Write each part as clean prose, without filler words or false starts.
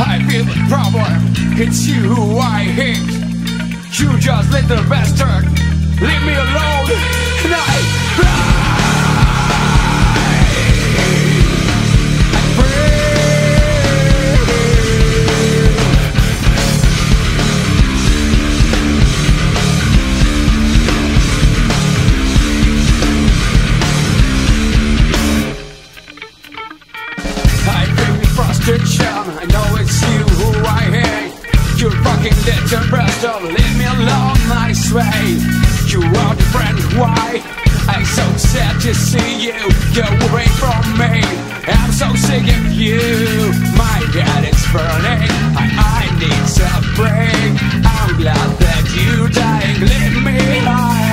I feel the problem, it's you who I hate. You just little bastard, leave me alone, and I I know it's you who I hate. You fucking little bastard, leave me alone, I swear. You are the friend why I'm so sad to see you go away from me. I'm so sick of you, my head is burning. I need some break. I'm glad that you dying, leave me high.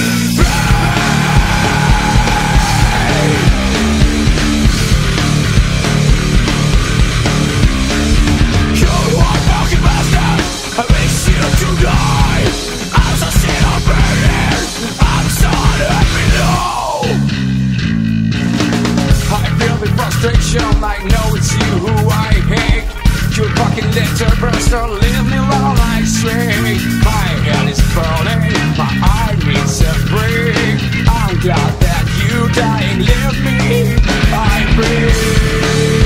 I know it's you who I hate. You fucking little bastard, leave me alone, I swear. My head is burning, my eye needs a break. I'm glad that you dying, leave me, I breathe.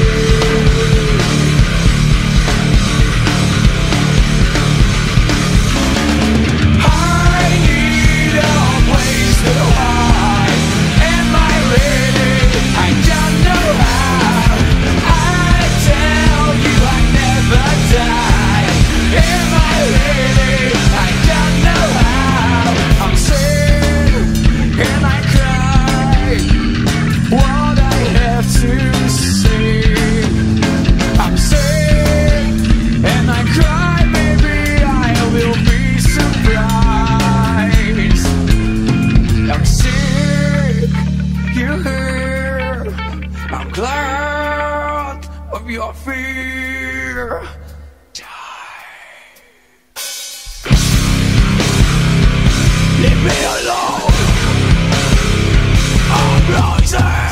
I'm glad of your fear. Die. Leave me alone. I'm rising.